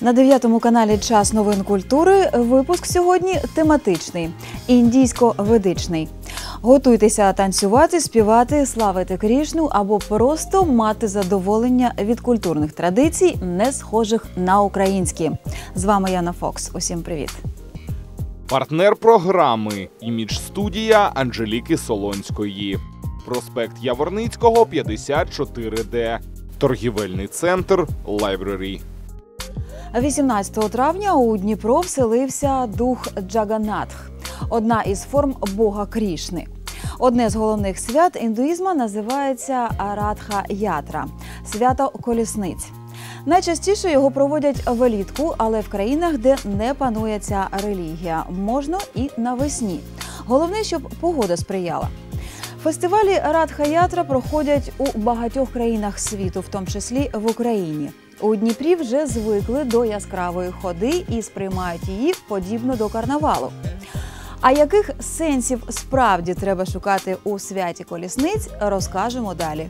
На 9-му каналі «Час новин культури» випуск сьогодні тематичний – індійсько-ведичний. Готуйтеся танцювати, співати, славити Крішну або просто мати задоволення від культурних традицій, не схожих на українські. З вами Яна Фокс. Усім привіт! Партнер програми – імідж-студія Анжеліки Солонської. Проспект Яворницького, 54Д. Торгівельний центр «Лайбрері». 18 травня у Дніпро вселився дух Джаганатх – одна із форм бога Крішни. Одне з головних свят індуїзму називається Радха-ятра – свято колісниць. Найчастіше його проводять влітку, але в країнах, де не панує ця релігія, можна і навесні. Головне, щоб погода сприяла. Фестивалі Радха-ятра проходять у багатьох країнах світу, в тому числі в Україні. У Дніпрі вже звикли до яскравої ходи і сприймають її подібно до карнавалу. А яких сенсів справді треба шукати у святі колісниць, розкажемо далі.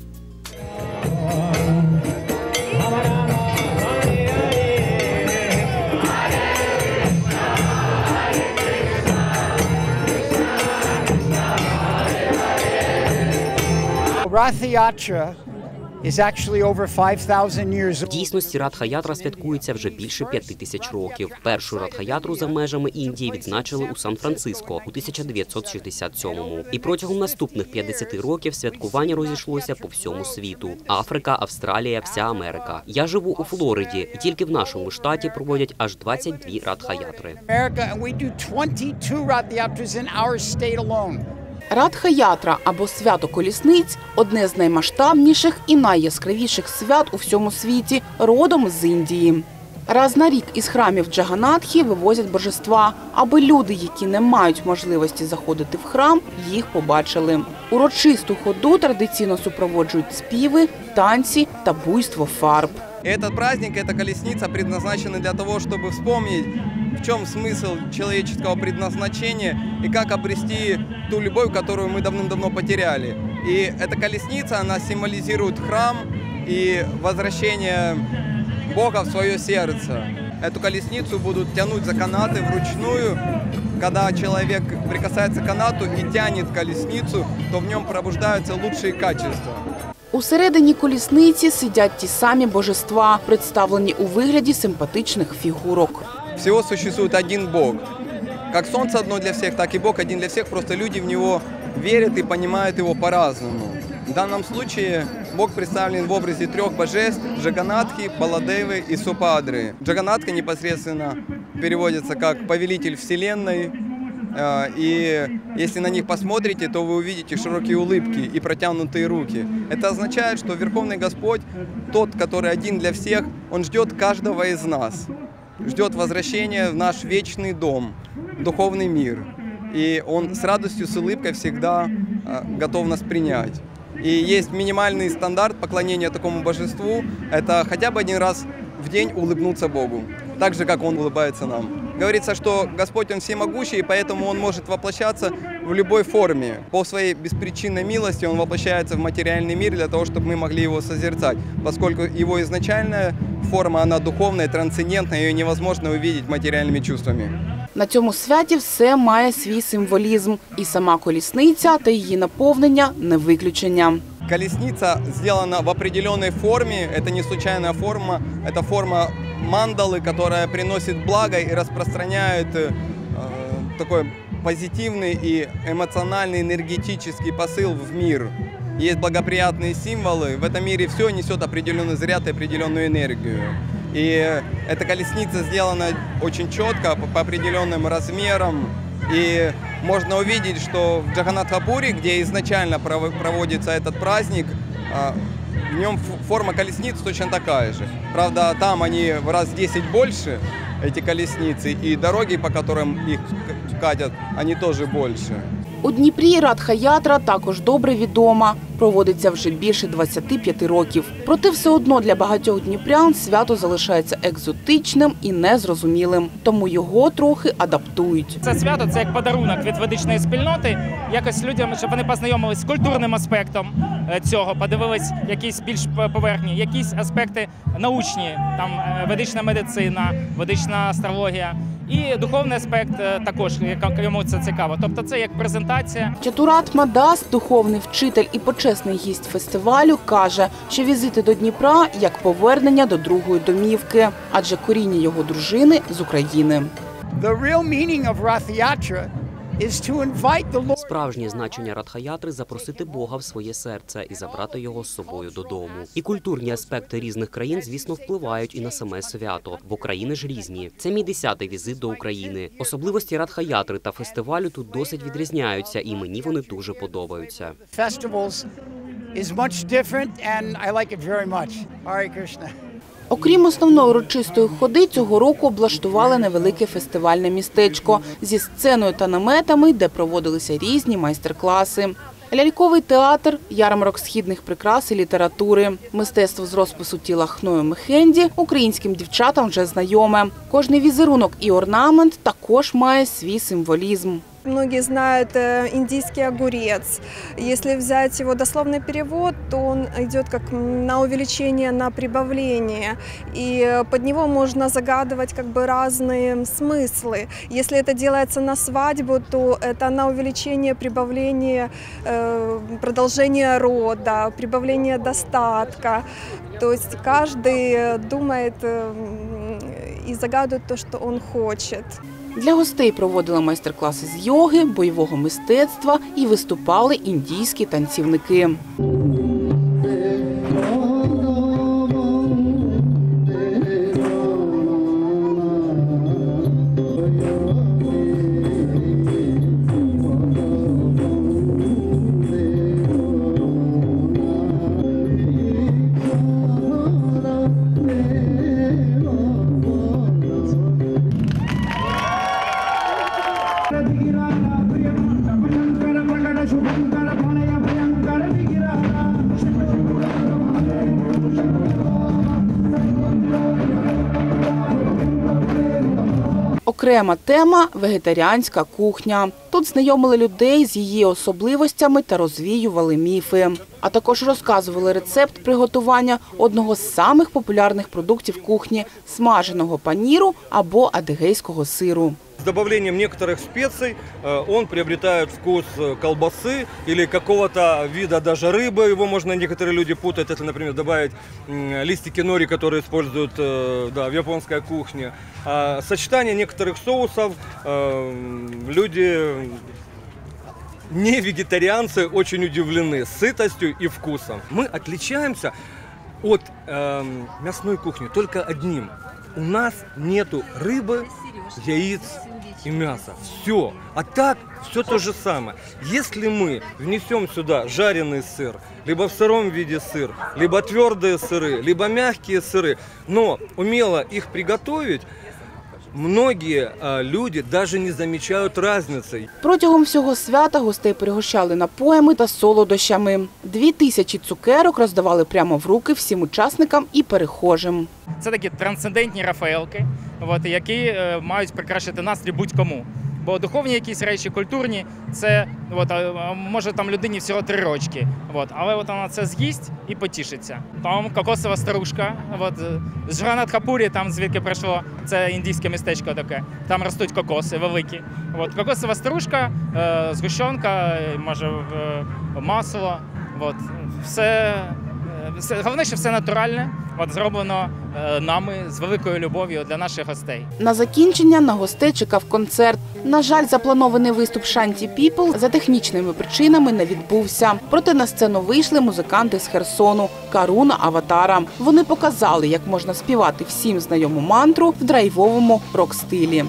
Ratha-yatra is actually over 5,000 years В дійсності Радха-ятра святкується вже більше 5000 років. Першу Радха-ятру за межами Індії відзначили у Сан-Франциско у 1967-му. І протягом наступних 50 років святкування розійшлося по всьому світу. Африка, Австралія, вся Америка. Я живу у Флориді, і тільки в нашому штаті проводять аж 22 Радха-ятри. Радха-ятра або свято колісниць – одне з наймасштабніших і найяскравіших свят у всьому світі, родом з Індії. Раз на рік із храмів Джаганатхи вивозять божества, аби люди, які не мають можливості заходити в храм, їх побачили. Урочисту ходу традиційно супроводжують співи, танці та буйство фарб. Этот праздник, эта колесница предназначены для того, чтобы вспомнить, в чем смысл человеческого предназначения и как обрести ту любовь, которую мы давным-давно потеряли. И эта колесница, она символизирует храм и возвращение Бога в свое сердце. Эту колесницу будут тянуть за канаты вручную. Когда человек прикасается к канату и тянет колесницу, то в нем пробуждаются лучшие качества. Усередині колісниці сидять ті самі божества, представлені у вигляді симпатичних фігурок. Всего существует один Бог. Как солнце одно для всех, так и Бог один для всех. Просто люди в Него верят и понимают Его по-разному. В данном случае Бог представлен в образе трех божеств – Джаганатхи, Баладевы и Супадры. Джаганатха непосредственно переводится как «повелитель вселенной». И если на них посмотрите, то вы увидите широкие улыбки и протянутые руки. Это означает, что Верховный Господь, тот, который один для всех, Он ждет каждого из нас. Ждет возвращения в наш вечный дом, духовный мир. И Он с радостью, с улыбкой всегда готов нас принять. И есть минимальный стандарт поклонения такому божеству – это хотя бы один раз в день улыбнуться Богу, так же, как Он улыбается нам. Говорится, что Господь, Он всемогущий, и поэтому Он может воплощаться в любой форме. По своей беспричинной милости Он воплощается в материальный мир для того, чтобы мы могли Его созерцать, поскольку Его изначальная форма, она духовная, трансцендентная, ее невозможно увидеть материальными чувствами. На цьому святі все має свій символізм. І сама колісниця та її наповнення – не виключення. Колесница сделана в определенной форме, это не случайная форма, это форма мандалы, которая приносит благо и распространяет такой позитивный и эмоциональный энергетический посыл в мир. Есть благоприятные символы, в этом мире все несет определенный заряд и определенную энергию. И эта колесница сделана очень четко, по определенным размерам. И можно увидеть, что в Джаганатхапуре, где изначально проводится этот праздник, в нем форма колесниц точно такая же. Правда, там они в раз 10 больше, эти колесницы, и дороги, по которым их катят, они тоже больше. У Дніпрі Радха-ятра також добре відома. Проводиться вже більше 25 років. Проте все одно для багатьох дніпрян свято залишається екзотичним і незрозумілим. Тому його трохи адаптують. Це свято – це як подарунок від ведичної спільноти. Якось людям, щоб вони познайомились з культурним аспектом цього, подивились якісь більш поверхні, якісь аспекти научні, там ведична медицина, ведична астрологія. І духовний аспект також, йому це цікаво. Тобто це як презентація. Чатуратма Дас, духовний вчитель і почесний гість фестивалю, каже, що візити до Дніпра – як повернення до другої домівки, адже коріння його дружини з України. The real meaning of Rath Yatra is to invite the Lord. Справжнє значення Радха-ятри – запросити Бога в своє серце і забрати його з собою додому. І культурні аспекти різних країн, звісно, впливають і на саме свято, бо країни ж різні. Це мій 10-й візит до України. Особливості Радха-ятри та фестивалю тут досить відрізняються, і мені вони дуже подобаються. Festivals is much different and I like it very much. Hare Krishna. Окрім основної урочистої ходи, цього року облаштували невелике фестивальне містечко зі сценою та наметами, де проводилися різні майстер-класи. Ляльковий театр, ярмарок східних прикрас і літератури, мистецтво з розпису тіла хною мехенді українським дівчатам вже знайоме. Кожний візерунок і орнамент також має свій символізм. Многие знают индийский огурец. Если взять его дословный перевод, то он идет как на увеличение, на прибавление. И под него можно загадывать как бы разные смыслы. Если это делается на свадьбу, то это на увеличение, прибавление, продолжение рода, прибавление достатка. То есть каждый думает и загадывает то, что он хочет. Для гостей проводили майстер-класи з йоги, бойового мистецтва і виступали індійські танцівники. Окрема тема – вегетаріанська кухня. Тут знайомили людей з її особливостями та розвіювали міфи. А також розказували рецепт приготування одного з самих популярних продуктів кухні – смаженого паніру або адигейського сиру. С добавлением некоторых специй он приобретает вкус колбасы или какого-то вида даже рыбы. Его можно, некоторые люди путают, это, например, добавить листики нори, которые используют в японской кухне. Сочетание некоторых соусов люди, не вегетарианцы, очень удивлены сытостью и вкусом. Мы отличаемся от мясной кухни только одним. У нас нету рыбы, яиц и мяса. Все. А так все то же самое. Если мы внесем сюда жареный сыр, либо в сыром виде сыр, либо твердые сыры, либо мягкие сыры, но умело их приготовить, многие люди даже не замічають різниці. Протягом всього свята гостей пригощали напоями та солодощами. 2000 цукерок роздавали прямо в руки всім учасникам і перехожим. Це такі трансцендентні рафаелки, які мають прикрашити настрій будь-кому. Бо духовні якісь речі, культурні, це може там людині всього 3 рочки, але вона це з'їсть і потішиться. Там кокосова старушка, з Джаганнат-Хапурі, там звідки прийшло, це індійське містечко таке, там ростуть кокоси великі. Кокосова старушка, згущенка, може масло, головне, що все натуральне, зроблено нами з великою любов'ю для наших гостей. На закінчення на гостей чекав концерт. На жаль, запланований виступ Shanty People за технічними причинами не відбувся. Проте на сцену вийшли музиканти з Херсону – Каруна Аватара. Вони показали, як можна співати всім знайому мантру в драйвовому рок-стилі.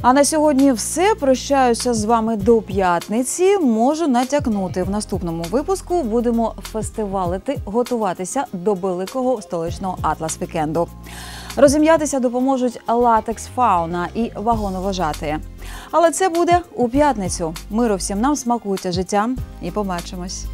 А на сьогодні все. Прощаюся з вами до п'ятниці. Можу натякнути, в наступному випуску будемо фестивалити, готуватися до великого столичного атлас-вікенду. Розім'ятися допоможуть латекс-фауна і вагоновожатие. Але це буде у п'ятницю. Миру всім нам, смакуйте життям і побачимось.